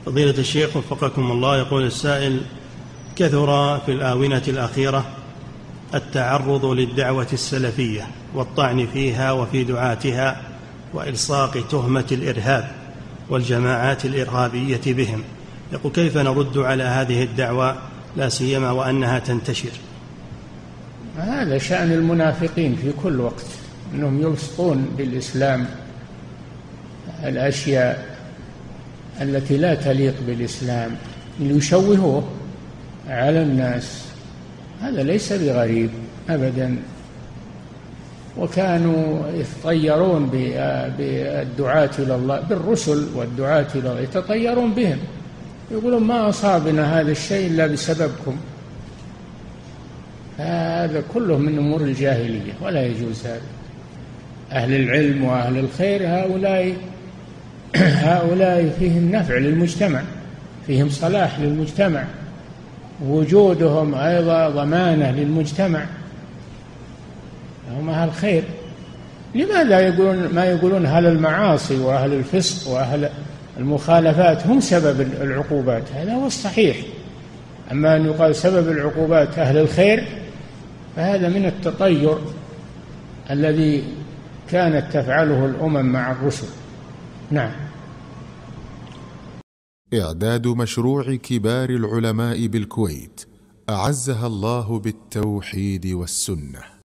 فضيلة الشيخ وفقكم الله، يقول السائل: كثر في الآونة الأخيرة التعرض للدعوة السلفية والطعن فيها وفي دعاتها وإلصاق تهمة الإرهاب والجماعات الإرهابية بهم. يقول: كيف نرد على هذه الدعوة لا سيما وأنها تنتشر؟ هذا شأن المنافقين في كل وقت، أنهم يلصقون بالإسلام الأشياء التي لا تليق بالإسلام ليشوهوه على الناس. هذا ليس بغريب أبدا، وكانوا يتطيرون بالدعاة إلى الله، بالرسل والدعاة إلى الله يتطيرون بهم، يقولون ما أصابنا هذا الشيء إلا بسببكم. هذا كله من أمور الجاهلية ولا يجوز هذا. أهل العلم وأهل الخير هؤلاء فيهم نفع للمجتمع، فيهم صلاح للمجتمع، وجودهم أيضا ضمانة للمجتمع، هم أهل خير. لماذا ما يقولون أهل المعاصي وأهل الفسق وأهل المخالفات هم سبب العقوبات؟ هذا هو الصحيح. أما أن يقال سبب العقوبات أهل الخير فهذا من التطير الذي كانت تفعله الأمم مع الرسل. نعم. إعداد مشروع كبار العلماء بالكويت أعزها الله بالتوحيد والسنة.